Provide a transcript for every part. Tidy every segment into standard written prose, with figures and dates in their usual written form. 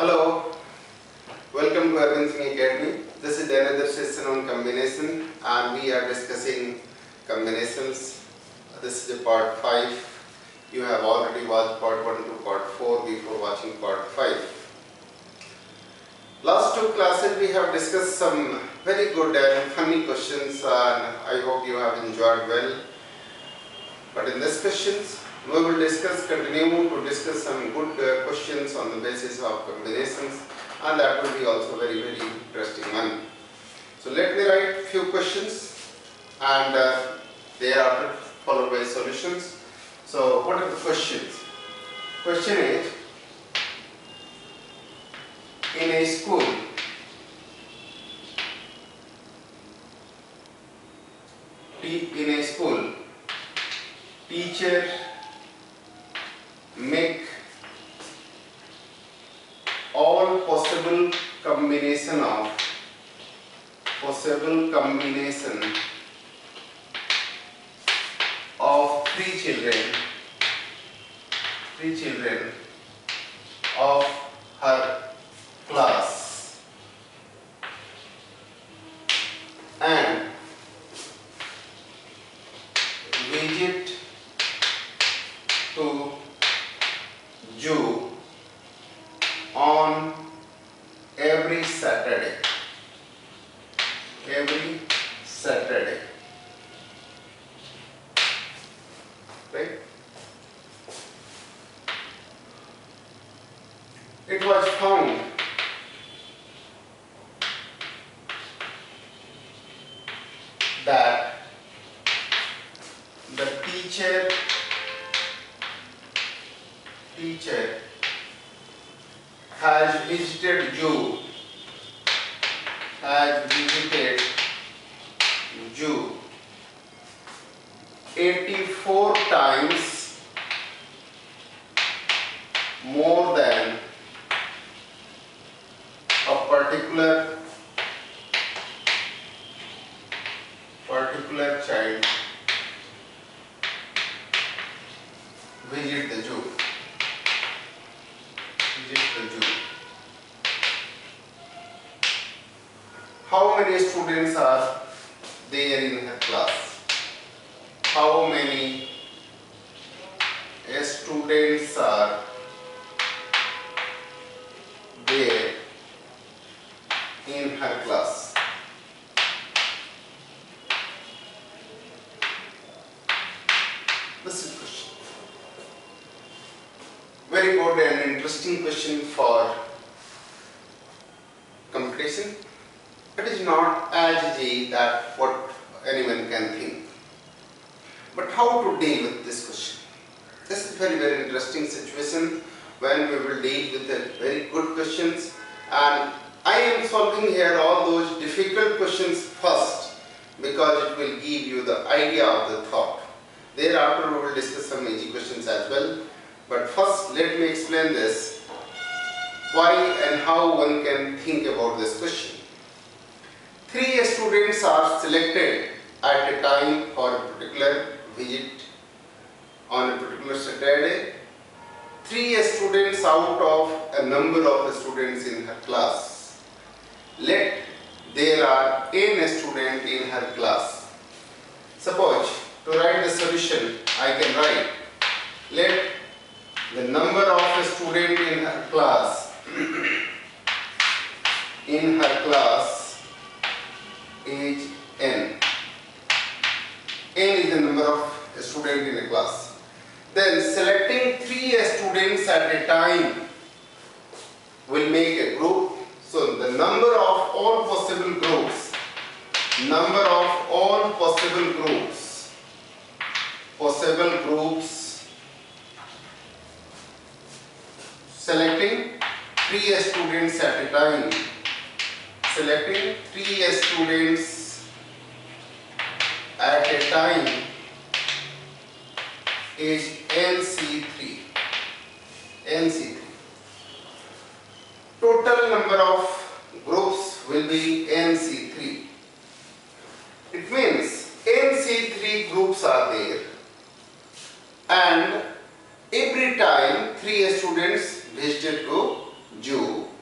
Hello, welcome to Urban Singing Academy. This is another session on combination and we are discussing combinations. This is a part 5. You have already watched part 1 to part 4 before watching part 5. Last two classes we have discussed some very good and funny questions and I hope you have enjoyed well. But in this questions, we will continue to discuss some good questions on the basis of combinations, and that will be also very interesting one. So let me write few questions and thereafter followed by solutions. So what are the questions? Question is, in a school, teacher make all possible combination of three children of her class and visit to zoo on every Saturday. Right? It was found that the teacher has visited zoo 84 times more than a particular child visit the zoo. How many students are there in her class? How many students are there in her class? This is the question. Very good and interesting question for competition. It is not as easy that what anyone can think. But how to deal with this question? This is very interesting situation when we will deal with the very good questions, and I am solving here all those difficult questions first because it will give you the idea of the thought. Thereafter we will discuss some easy questions as well. But first let me explain this, why and how one can think about this question. 3 students are selected at a time for a particular visit on a particular Saturday. 3 students out of a number of students in her class. Let there are n students in her class. Suppose to write the solution, I can write, let the number of students in her class is n. N is the number of students in a class. Then selecting 3 students at a time will make a group. So the number of all possible groups, selecting 3 students at a time, is NC3. Total number of groups will be NC3. It means NC3 groups are there, and every time 3 students visited to zoo,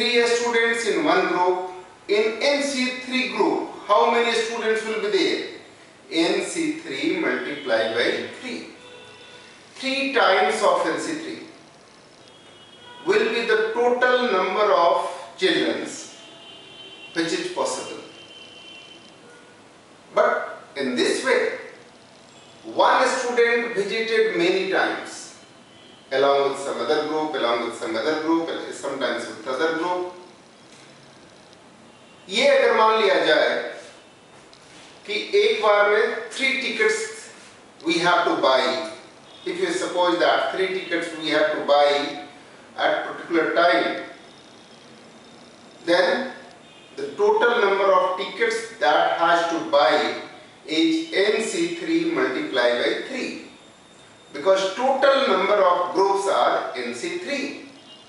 3 students in one group. In NC3 group, how many students will be there? NC3 multiplied by 3. 3 times of NC3 will be the total number of children which is possible. But in this way, one student visited many times along with some other group, sometimes with other group. ये अगर मान लिया जाए कि एक बार में 3 tickets we have to buy. If you suppose that 3 tickets we have to buy at particular time, then the total number of tickets that has to buy is NC3 multiplied by 3, because total number of groups are NC3.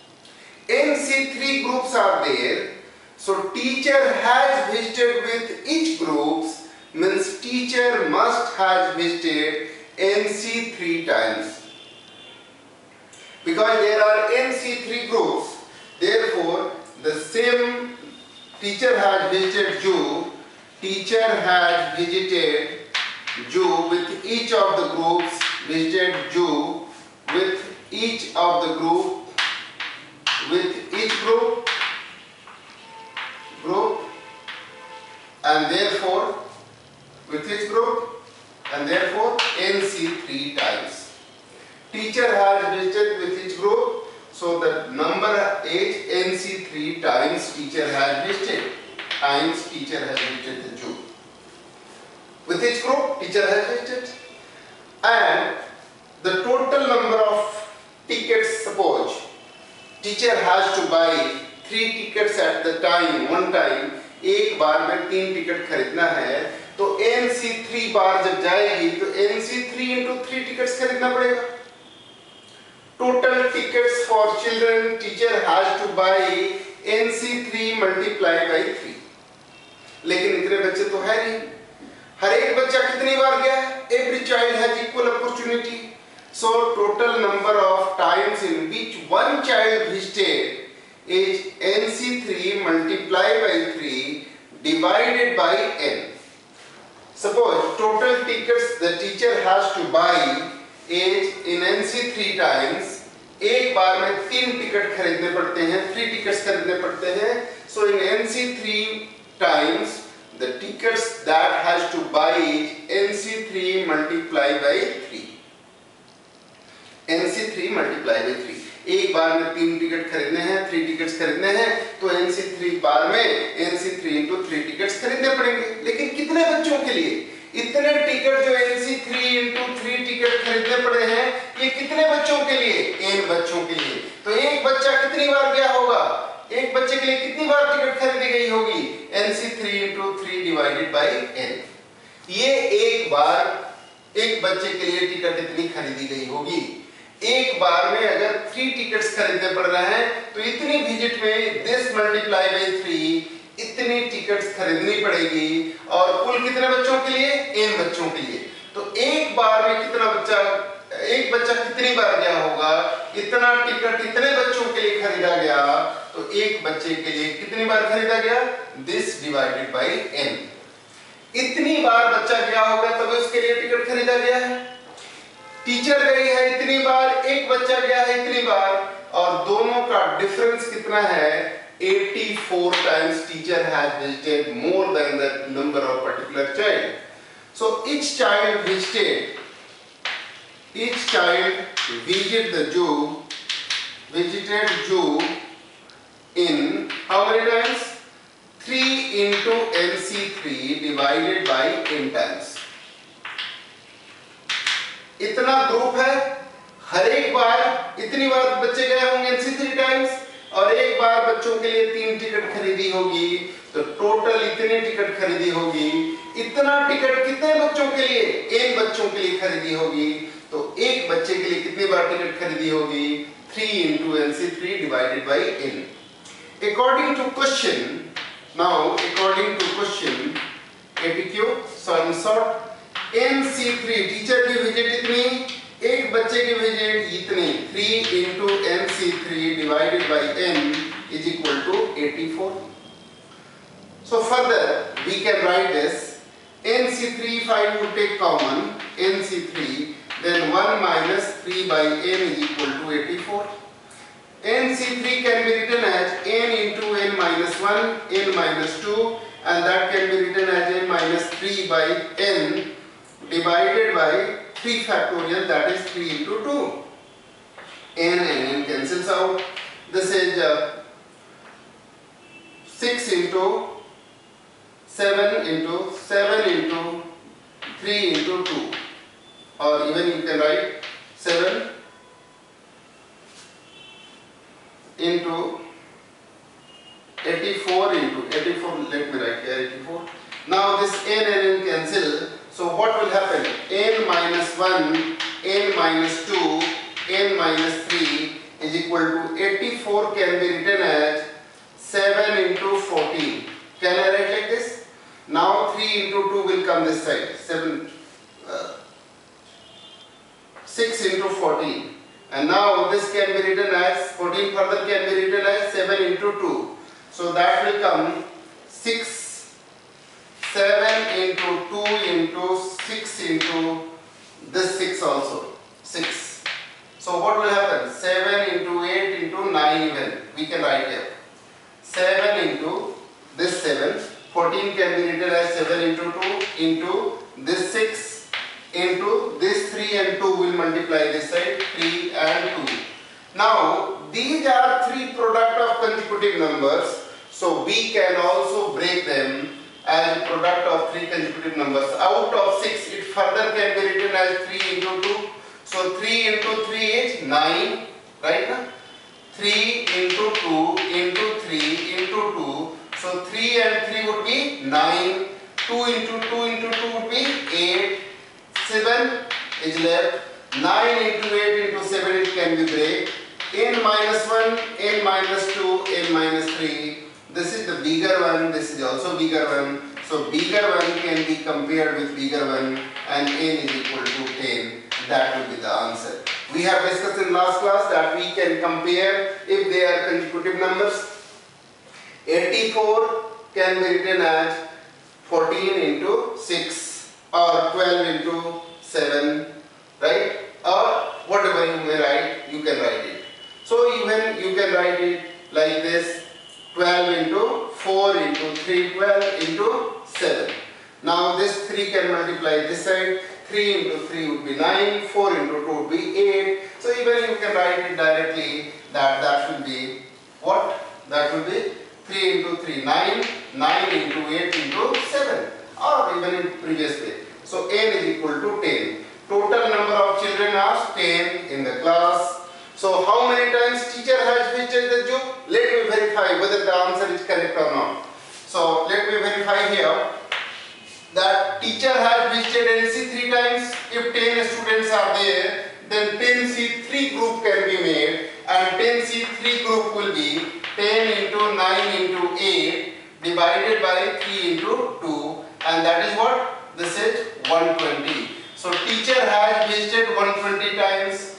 NC3 groups are there, so teacher has visited with each groups, means teacher must has visited NC3 times. Because there are NC3 groups, therefore the same teacher has visited Jew, teacher has visited Jew with each of the groups, visited Jew with each of the group, with each group, and therefore with each group, and therefore NC3 times. Teacher has visited with each group, so the number is NC3 times teacher has visited, times teacher has visited the Jew. With each group, teacher has visited, and the total number of tickets, suppose teacher has to buy 3 tickets at the time, one time, एक बार में 3 ticket खरीदना है, तो NC3 बार जब जाएगी तो NC3 into 3 tickets खरीदना पड़ेगा. Total tickets for children teacher has to buy NC3 multiplied by 3. लेकिन इतने बच्चे तो है नहीं. हर एक बच्चा कितनी बार गया? Every child has equal opportunity. So total number of times in which one child visited is NC3 multiplied by 3 divided by n. Suppose total tickets the teacher has to buy is in NC3 times. एक बार में 3 ticket खरीदने पड़ते हैं, 3 tickets खरीदने पड़ते हैं. So in NC3 times the tickets that has to buy is NC3 multiplied by 3. NC3 multiplied by 3. एक बार में 3 टिकट खरीदने हैं, 3 टिकट्स खरीदने हैं, तो NC3 बार में NC3 into 3 टिकट्स खरीदने पड़ेंगे. लेकिन कितने बच्चों के लिए? इतने टिकट जो NC3 into 3 टिकट खरीदने पड़े हैं, ये कितने बच्चों के लिए? n बच्चों के लिए. तो एक बच्चा कितनी बार गया होगा? एक बच्चे के लिए कितनी बार टिकट खरीदी गई होगी? NC3 into 3 divided by n. ये एक बार एक बच्चे के लिए टिकट इतनी खरीदी गई होगी. एक बार में अगर 3 टिकट्स खरीदने पड़ रहे हैं, तो इतनी विजिट में this multiply by 3 इतनी टिकट्स खरीदनी पड़ेगी. और कुल कितने बच्चों के लिए? n बच्चों के लिए. तो एक बार में कितना बच्चा, एक बच्चा कितनी बार गया होगा? इतना टिकट इतने बच्चों के लिए खरीदा गया, तो एक बच्चे के लिए कितनी बार खरीदा गया? this divided by n. इतनी बार बच्चा गया होगा तब उसके लिए टिकट खरीदा गया है. टीचर गई है इतनी बार, एक बच्चा गया है इतनी बार, और दोनों का डिफरेंस कितना है? 84 times teacher has visited more than the number of particular child. So each child visited visited Jew in how many times? 3 into NC3 divided by n times. इतना ग्रुप है, हर एक बार इतनी बार बच्चे गए होंगे NC3 टाइम्स, और एक बार बच्चों के लिए 3 टिकट खरीदी होगी, तो टोटल इतने टिकट खरीदी होगी. इतना टिकट कितने बच्चों के लिए? n बच्चों के लिए खरीदी होगी. तो एक बच्चे के लिए कितनी बार टिकट खरीदी होगी? 3 into NC3 divided by n. According to question, APQ, so in short, NC3 teacher की विजिट इतनी, एक बच्चे की विजिट इतनी, 3 into NC3 divided by n is equal to 84. So further we can write this NC3, if I would take common NC3, then 1 minus 3 by n is equal to 84. NC3 can be written as n into n minus 1, n minus 2, and that can be written as n minus 3 by n divided by 3 factorial, that is 3 into 2. N and n cancels out. This is 6 into 7 into 7 into 3 into 2, or even you can write 7 into 84 into 84, let me write here 84. Now this n and n cancel, so what will happen? N minus 1, n minus 2, n minus 3 is equal to 84 can be written as 7 into 14. Can I write like this? Now 3 into 2 will come this side, 6 into 14. And now this can be written as 14 further can be written as 7 into 2. So that will come 6, 7 into 2 into 6 into this 6 also, 6. So what will happen? 7 into 8 into 9 even, we can write here. 7 into this 7, 14 can be written as 7 into 2 into this 6 into this 3 and 2 will multiply this side, 3 and 2. Now these are 3 product of consecutive numbers, so we can also break them as product of 3 consecutive numbers. Out of 6 it further can be written as 3 into 2. So 3 into 3 is 9, right now? 3 into 2 into 3 into 2. So 3 and 3 would be 9. 2 into 2 into 2 would be 8. 7 is left. 9 into 8 into 7 it can be break. N minus 1, n minus 2, n minus 3. This is the bigger one, this is also bigger one. So bigger one can be compared with bigger one and n is equal to 10. That will be the answer. We have discussed in last class that we can compare if they are consecutive numbers. 84 can be written as 14 into 6 or 12 into 7, right? Or whatever you may write, you can write it. So even you can write it like this, 12 into 4 into 3, 12 into 7. Now this 3 can multiply this side, 3 into 3 would be 9, 4 into 2 would be 8. So even you can write it directly that should be what? That will be 3 into 3, 9, 9 into 8 into 7, or even in previous way. So n is equal to 10. Total number of children are 10 in the class. So how many times teacher has visited the zoo? Let me verify whether the answer is correct or not. So let me verify here that teacher has visited NC 3 times. If 10 students are there, then 10C3 group can be made, and 10C3 group will be 10 into 9 into 8 divided by 3 into 2, and that is what? This is 120. So teacher has visited 120 times.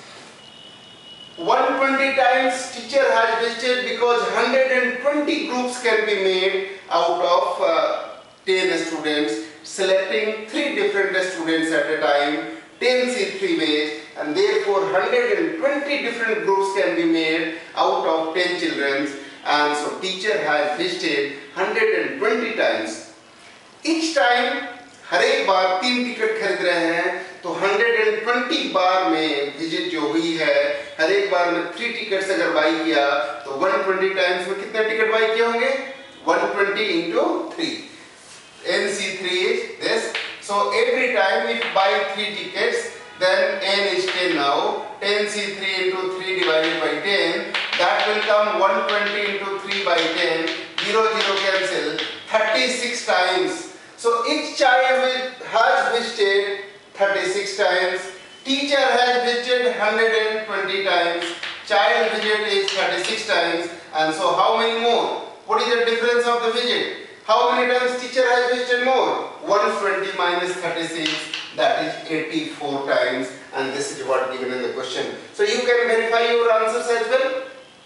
120 times teacher has visited because 120 groups can be made out of 10 students, selecting 3 different students at a time, 10C3 ways, and therefore 120 different groups can be made out of 10 children, and so teacher has visited 120 times. Each time हर एक बार 3 ticket खरीद रहे हैं, तो 120 बार में visit जो हुई है, हर एक बार में 3 टिकट्स अगर बाई किया तो 120 टाइम्स में कितने टिकट बाई किए होंगे? 120 into 3. NC3 is this. So every time if buy 3 tickets, then n is 10 now. 10C3 into 3 divided by 10, that will come 120 into 3 by 10. 0 0 cancel. 36 times. So each child has visited 36 times. Teacher has visited 120 times. Child visit is 36 times. And so how many more? What is the difference of the visit? How many times teacher has visited more? 120 minus 36, that is 84 times, and this is what given in the question. So you can verify your answers as well.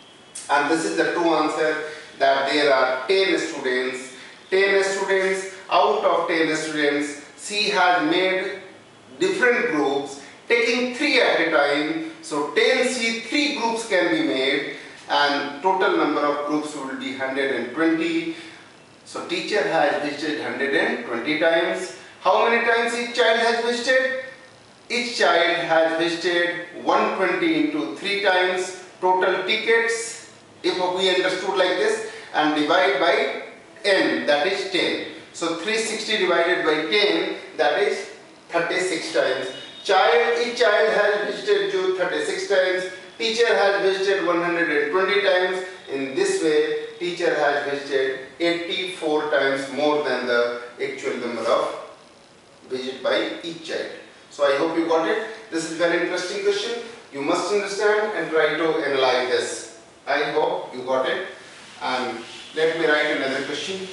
And this is the true answer, that there are 10 students. 10 students, out of 10 students, she has made different groups taking 3 at a time. So 10C 3 groups can be made and total number of groups will be 120. So teacher has visited 120 times. How many times each child has visited? Each child has visited 120 into 3 times. Total tickets, if we understood like this, and divide by n, that is 10. So 360 divided by 10, that is 36 times. Each child has visited you 36 times. Teacher has visited 120 times. In this way, teacher has visited 84 times more than the actual number of visit by each child. So I hope you got it. This is very interesting question. You must understand and try to analyze this. I hope you got it. And let me write another question.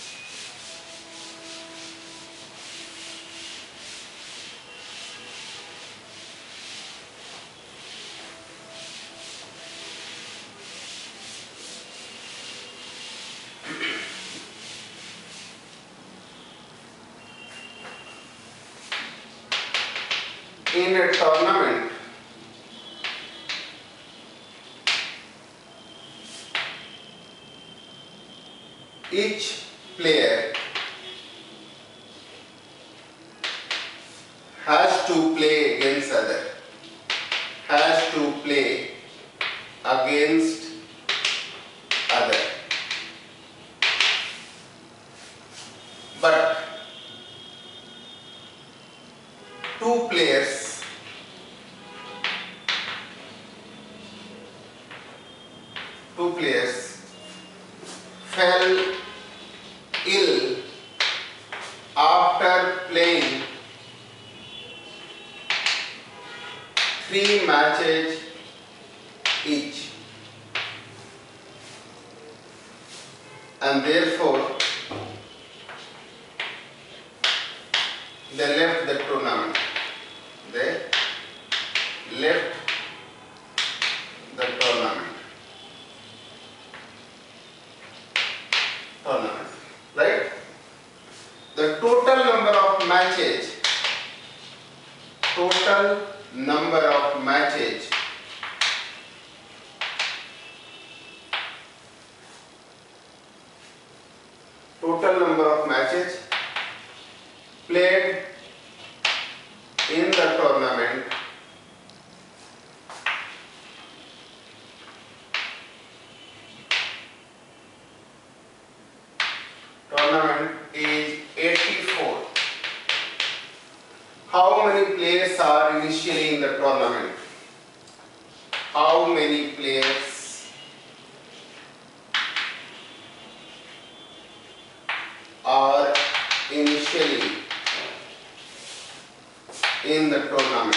In a tournament, each player has to play against other, has to play against other. But two players fell ill after playing 3 matches each, and therefore they left the tournament. They left the tournament. Right? The total number of matches, total number of matches played in the tournament is 84. How many players are initially in the tournament? How many players are initially in the tournament?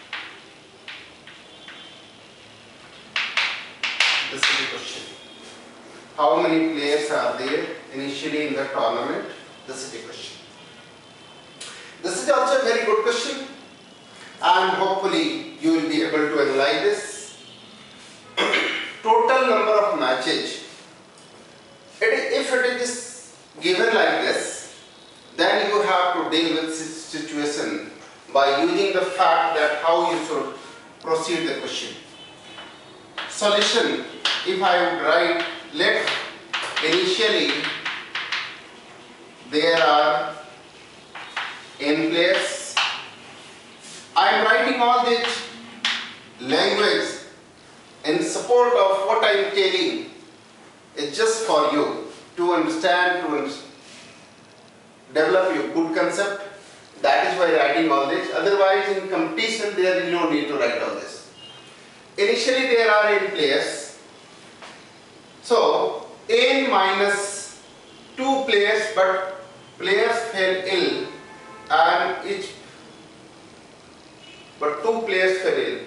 This is the question. How many players are there initially in the tournament? This is the question. This is also a very good question, and hopefully you will be able to analyze this. Total number of matches. If it is given like this, then you have to deal with this situation by using the fact that how you should proceed the question. Solution, if I would write, let initially there are n players. I am writing all this language in support of what I am telling. It's just for you to understand, to develop your good concept. That is why writing all this. Otherwise, in competition, there is no need to write all this. Initially, there are n players. So, n minus 2 players, but players fell ill, and but 2 players fell ill.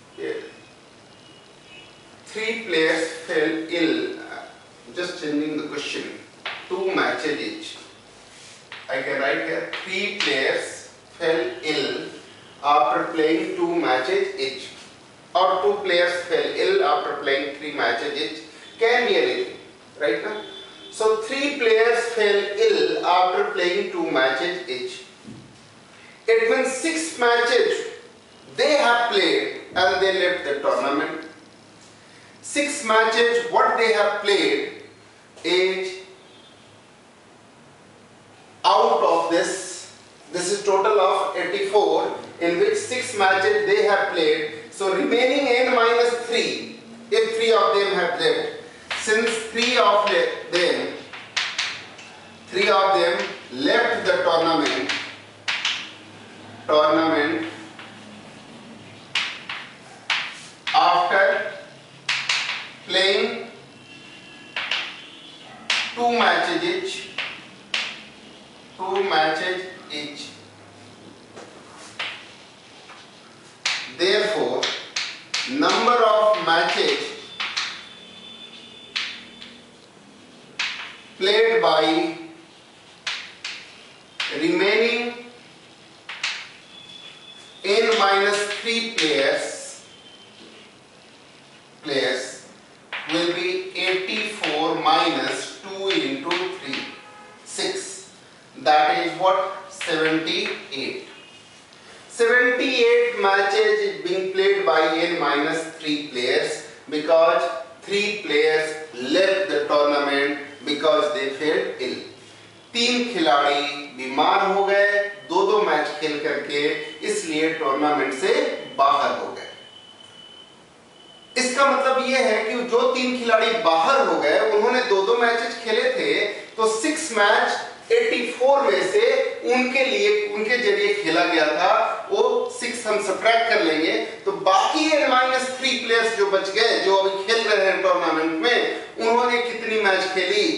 3 players fell ill. Just changing the question. 2 matches each. I can write here 3 players fell ill after playing 2 matches each, or 2 players fell ill after playing 3 matches each. can be anything, right now. So 3 players fell ill after playing 2 matches each. It means 6 matches they have played and they left the tournament. 6 matches what they have played is out of this is total of 84, in which 6 matches they have played. So remaining n minus 3, if 3 of them have left, since 3 of them left the tournament after playing 2 matches each. Therefore, number of matches played by remaining n minus 3 players will be 84 minus 2 into 3, 6. That is what? 78. 78 matches is being played by n minus 3 players because 3 players left the tournament because they fell ill. 3 खिलाड़ी बीमार हो गए 2-2 match खेल करके, इसलिए tournament से बाहर हो गए। इसका मतलब यह है कि जो 3 खिलाड़ी बाहर हो गए उन्होंने 2-2 मैचेस खेले थे, तो 6 मैच 84 में से उनके जरिए खेला गया था, वो 6 हम सब्ट्रैक्ट कर लेंगे, तो बाकी n-3 प्लेयर्स जो बच गए जो अभी खेल रहे हैं टूर्नामेंट में, उन्होंने कितनी मैच खेली?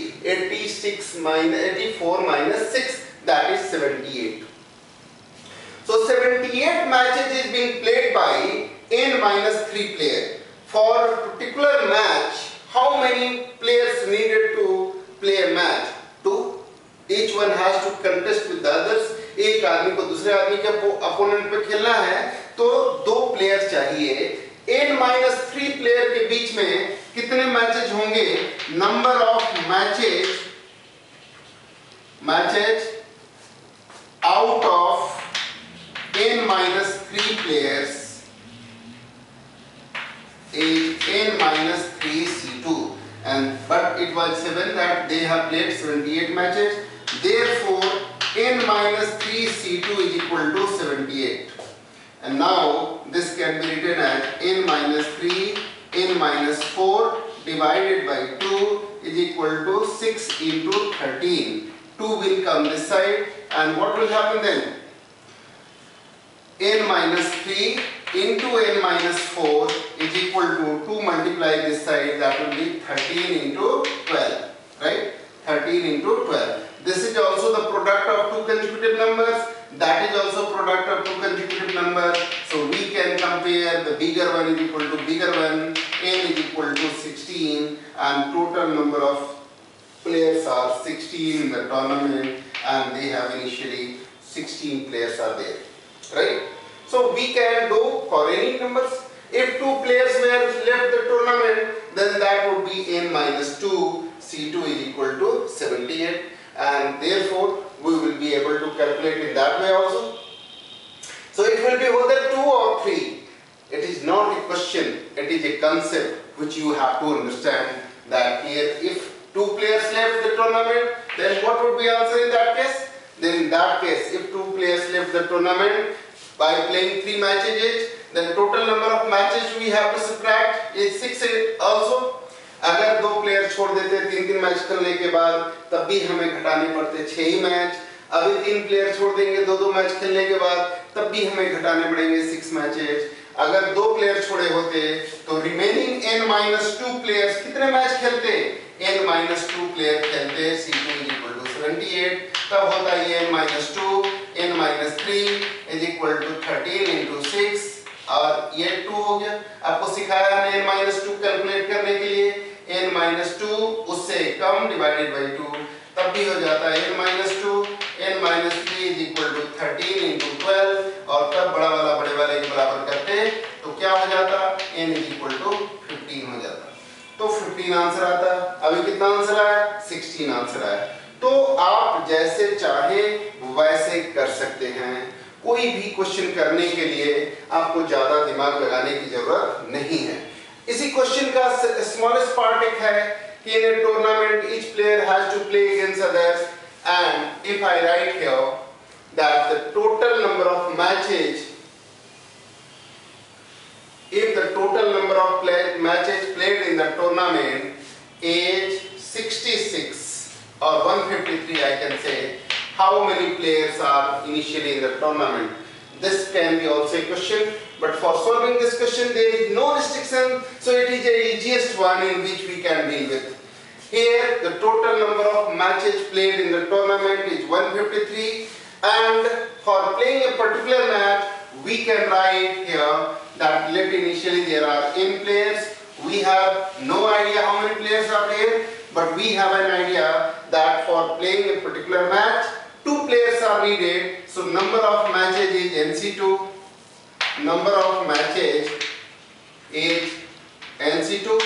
84 minus 6, that is 78. So 78 matches is being played by n-3 players. For a particular match, how many players needed to play a match? 2. Each one has to contest with the others. एक आदमी को दूसरे आदमी के opponent पे खेलना है, तो 2 प्लेयर चाहिए। n-3 प्लेयर के बीच में कितने मैचेज होंगे? Number of matches out of n-3 players is n-3 C2, but it was 7 that they have played 78 matches. Therefore, n-3 C2 is equal to 78. And now this can be written as n-3 n-4 divided by 2 is equal to 6 into 13. 2 will come this side, and what will happen then? n-3 into n-4 is equal to 2 multiply this side, that will be 13 into 12, right? 13 into 12. This is also the product of 2 consecutive numbers. That is also product of 2 consecutive numbers. So we can compare the bigger one is equal to bigger one. N is equal to 16, and total number of players are 16 in the tournament, and they have initially 16 players are there, right? So we can do for any numbers. If 2 players were left the tournament, then that would be n-2. C2 is equal to 78, and therefore we will be able to calculate it that way also. So it will be whether 2 or 3. It is not a question, it is a concept which you have to understand, that here if 2 players left the tournament, then what would be answer in that case? Then in that case, if 2 players left the tournament by playing 3 matches each, then total number of matches we have to subtract is 6 also. अगर 2 player छोड़ देते 3-3 match खेलने के बाद, तब भी हमें घटाने पड़ते 6 ही मैच। अभी 3 प्लेयर छोड़ देंगे 2-2 मैच खेलने के बाद, तब भी हमें घटाने पड़ेंगे 6 मैचेस। अगर 2 प्लेयर छोड़े होते तो रिमेनिंग n-2 प्लेयर्स कितने मैच खेलते? n-2 प्लेयर खेलते। C2 is equal to 78, तब होता है n-2 n-3 is equal to 13 into 6, और ये 2 हो गया। आपको सिखाया हमने n-2 कैलकुलेट करने के लिए, n-2 उससे कम डिवाइडेड बाई 2, तब भी हो जाता है n-2 n-3 is equal to 13 into 12, और तब बड़ा वाला बड़े वाले के बराबर करते तो क्या हो जाता? n is equal to 15 हो जाता। तो 15 आंसर आता है, अभी कितना आंसर आया, 16 आंसर आया। तो आप जैसे चाहें वैसे कर सकते हैं, कोई भी क्वेश्चन करने के लिए आपको ज्यादा दिमाग लगाने की जरूरत नहीं है। इसी क्वेश्चन का स्मॉलेस्ट पार्ट एक है कि इन a tournament each player has to play against others, and if I write here that the total number of matches, if the total number of matches played in the tournament is 66 or 153, I can say, how many players are initially in the tournament? This can be also a question, but for solving this question there is no restriction, so it is the easiest one in which we can deal with. Here the total number of matches played in the tournament is 153, and for playing a particular match we can write here that let initially there are n players. We have no idea how many players are there, but we have an idea that for playing a particular match 2 players are needed, so number of matches is NC2, number of matches is NC2,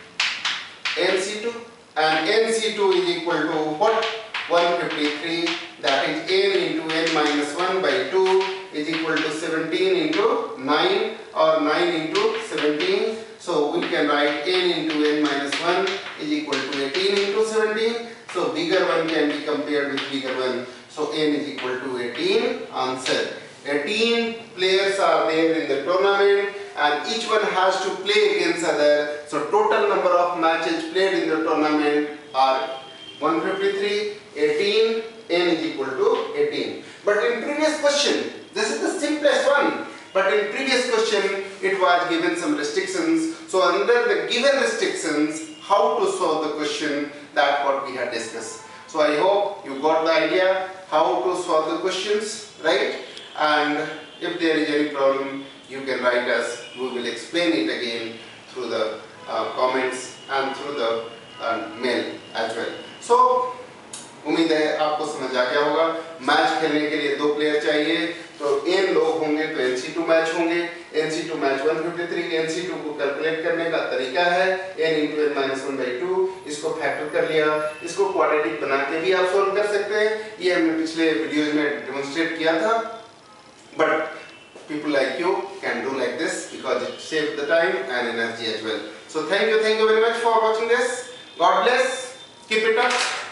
and NC2 is equal to what? 153, that is n into n minus 1 by 2 is equal to 17 into 9 or 9 into 17. So we can write n into n minus 1 is equal to 18 into 17. So bigger one can be compared with bigger one. So n is equal to 18. Answer. 18 players are there in the tournament and each one has to play against other. So total number of matches played in the tournament are 153, 18, n is equal to 18. But in previous question, this is the simplest one. But in previous question, it was given some restrictions. So under the given restrictions, how to solve the question, that what we had discussed. So I hope you got the idea how to solve the questions, right? And if there is any problem, you can write us. We will explain it again through the comments and through the mail as well. So उम्मीद है आपको समझ आ गया होगा। Match खेलने के लिए 2 player चाहिए, तो n लोग होंगे तो NC2 मैच होंगे। NC2 मैच 153, NC2 को कैलकुलेट करने का तरीका है n into n minus 1 by 2, इसको फैक्टर कर लिया, इसको क्वाड्रेटिक बना के भी आप सॉल्व कर सकते हैं। ये हमने पिछले वीडियोज में डेमोंस्ट्रेट किया था, but people like you can do like this because it saves the time and energy as well. So thank you very much for watching this. God bless. Keep it up.